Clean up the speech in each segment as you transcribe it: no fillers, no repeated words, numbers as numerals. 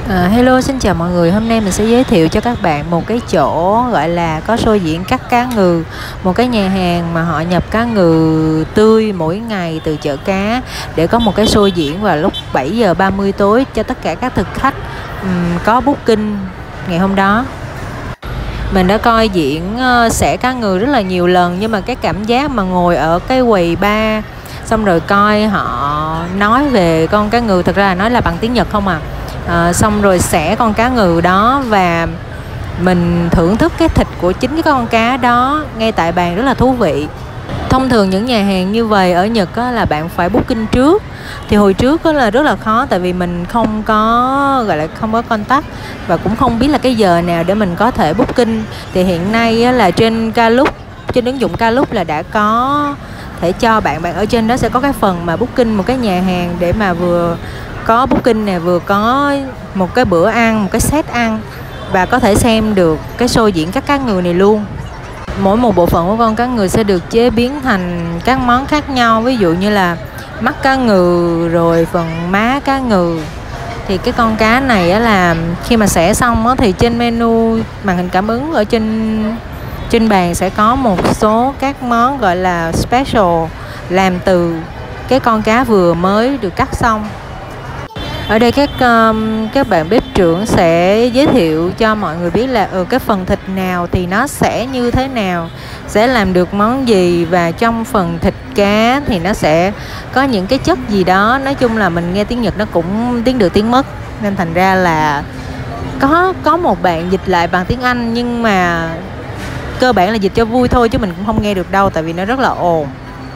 Hello, xin chào mọi người. Hôm nay mình sẽ giới thiệu cho các bạn một cái chỗ gọi là có show diễn cắt cá ngừ. Một cái nhà hàng mà họ nhập cá ngừ tươi mỗi ngày từ chợ cá để có một cái show diễn vào lúc 7 giờ 30 tối cho tất cả các thực khách có booking ngày hôm đó. Mình đã coi diễn xẻ cá ngừ rất là nhiều lần, nhưng mà cái cảm giác mà ngồi ở cái quầy bar xong rồi coi họ nói về con cá ngừ, thực ra là nói là bằng tiếng Nhật không à. Xong rồi xẻ con cá ngừ đó và mình thưởng thức cái thịt của chính cái con cá đó ngay tại bàn, rất là thú vị. Thông thường những nhà hàng như vậy ở Nhật á, là bạn phải booking trước. Thì hồi trước á, là rất là khó, tại vì mình không có gọi là không có contact và cũng không biết là cái giờ nào để mình có thể booking. Thì hiện nay á, là trên Klook, trên ứng dụng Klook là đã có thể cho bạn ở trên đó sẽ có cái phần mà booking một cái nhà hàng để mà vừa có booking nè, vừa có một cái bữa ăn, một cái set ăn và có thể xem được cái show diễn các cá ngừ này luôn. Mỗi một bộ phận của con cá ngừ sẽ được chế biến thành các món khác nhau, ví dụ như là mắt cá ngừ, rồi phần má cá ngừ. Thì cái con cá này á là khi mà xẻ xong á, thì trên menu màn hình cảm ứng ở trên bàn sẽ có một số các món gọi là special làm từ cái con cá vừa mới được cắt xong. Ở đây các bạn bếp trưởng sẽ giới thiệu cho mọi người biết là cái phần thịt nào thì nó sẽ như thế nào, sẽ làm được món gì, và trong phần thịt cá thì nó sẽ có những cái chất gì đó. Nói chung là mình nghe tiếng Nhật nó cũng tiếng được tiếng mất, nên thành ra là có một bạn dịch lại bằng tiếng Anh, nhưng mà cơ bản là dịch cho vui thôi chứ mình cũng không nghe được đâu, tại vì nó rất là ồn.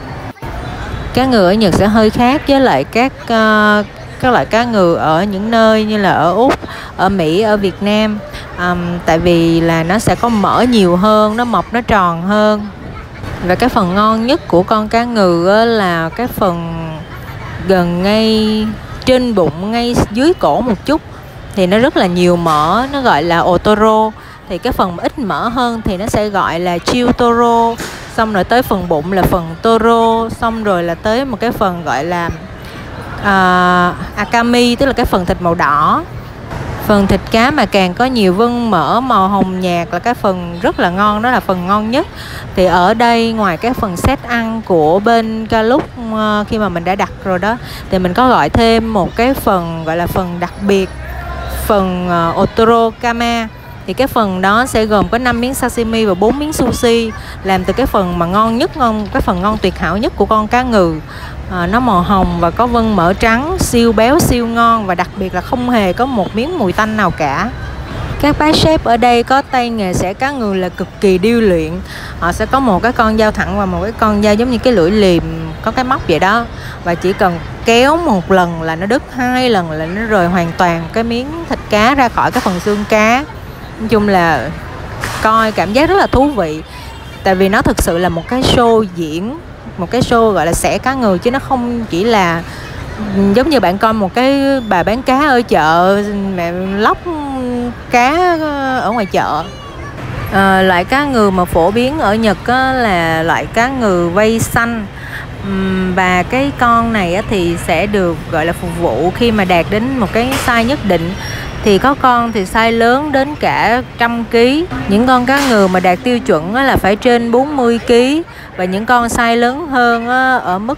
Cá ngừ ở Nhật sẽ hơi khác với lại các loại cá ngừ ở những nơi như là ở Úc, ở Mỹ, ở Việt Nam. Tại vì là nó sẽ có mỡ nhiều hơn, nó mọc, nó tròn hơn. Và cái phần ngon nhất của con cá ngừ là cái phần gần ngay trên bụng, ngay dưới cổ một chút thì nó rất là nhiều mỡ, nó gọi là otoro. Thì cái phần ít mỡ hơn thì nó sẽ gọi là chiyotoro. Xong rồi tới phần bụng là phần toro, xong rồi là tới một cái phần gọi là akami, tức là cái phần thịt màu đỏ. Phần thịt cá mà càng có nhiều vân mỡ màu hồng nhạt là cái phần rất là ngon, đó là phần ngon nhất. Thì ở đây ngoài cái phần set ăn của bên Klook khi mà mình đã đặt rồi đó, thì mình có gọi thêm một cái phần gọi là phần đặc biệt, phần otoro kama. Thì cái phần đó sẽ gồm có 5 miếng sashimi và 4 miếng sushi, làm từ cái phần mà ngon nhất, cái phần ngon tuyệt hảo nhất của con cá ngừ. Nó màu hồng và có vân mỡ trắng, siêu béo siêu ngon, và đặc biệt là không hề có một miếng mùi tanh nào cả. Các bác chef ở đây có tay nghề xẻ cá ngừ là cực kỳ điêu luyện. Họ sẽ có một cái con dao thẳng và một cái con dao giống như cái lưỡi liềm có cái móc vậy đó, và chỉ cần kéo một lần là nó đứt, 2 lần là nó rời hoàn toàn cái miếng thịt cá ra khỏi cái phần xương cá. Nói chung là coi cảm giác rất là thú vị, tại vì nó thực sự là một cái show diễn, một cái show gọi là xẻ cá ngừ, chứ nó không chỉ là giống như bạn coi một cái bà bán cá ở chợ mẹ lóc cá ở ngoài chợ. Loại cá ngừ mà phổ biến ở Nhật là loại cá ngừ vây xanh. Và cái con này thì sẽ được gọi là phục vụ khi mà đạt đến một cái size nhất định. Thì có con thì size lớn đến cả 100 kg. Những con cá ngừ mà đạt tiêu chuẩn là phải trên 40 kg. Và những con size lớn hơn ở mức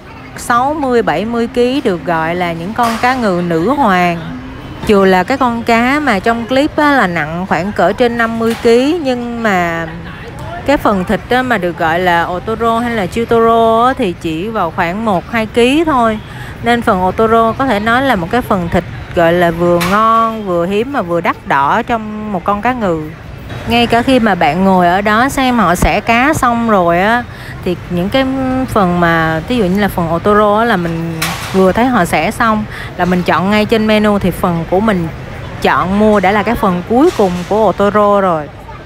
60-70 kg được gọi là những con cá ngừ nữ hoàng. Dù là cái con cá mà trong clip là nặng khoảng cỡ trên 50 kg, nhưng mà cái phần thịt mà được gọi là otoro hay là chiyotoro thì chỉ vào khoảng 1-2 kg thôi. Nên phần otoro có thể nói là một cái phần thịt gọi là vừa ngon, vừa hiếm mà vừa đắt đỏ trong một con cá ngừ. Ngay cả khi mà bạn ngồi ở đó xem họ xẻ cá xong rồi á, thì những cái phần mà ví dụ như là phần otoro á, là mình vừa thấy họ xẻ xong là mình chọn ngay trên menu, thì phần của mình chọn mua đã là cái phần cuối cùng của otoro rồi.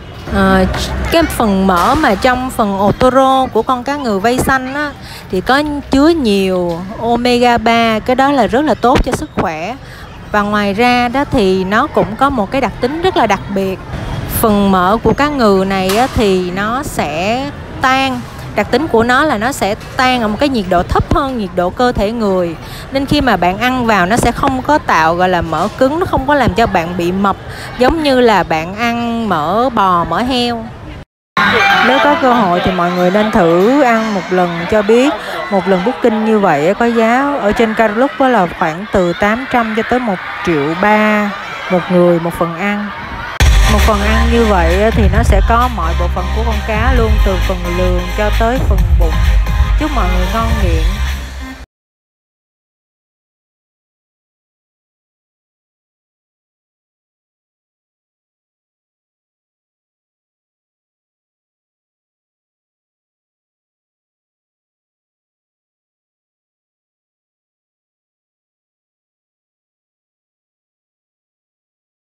Cái phần mỡ mà trong phần otoro của con cá ngừ vây xanh á, thì có chứa nhiều omega 3, cái đó là rất là tốt cho sức khỏe. Và ngoài ra đó thì nó cũng có một cái đặc tính rất là đặc biệt. Phần mỡ của cá ngừ này á, thì nó sẽ tan Đặc tính của nó là nó sẽ tan ở một cái nhiệt độ thấp hơn nhiệt độ cơ thể người, nên khi mà bạn ăn vào nó sẽ không có tạo gọi là mỡ cứng, nó không có làm cho bạn bị mập giống như là bạn ăn mỡ bò, mỡ heo. Nếu có cơ hội thì mọi người nên thử ăn một lần cho biết. Một lần booking như vậy có giá ở trên Klook là khoảng từ 800 cho tới 1,3 triệu một người một phần ăn. Một phần ăn như vậy thì nó sẽ có mọi bộ phận của con cá luôn, từ phần lườn cho tới phần bụng. Chúc mọi người ngon miệng.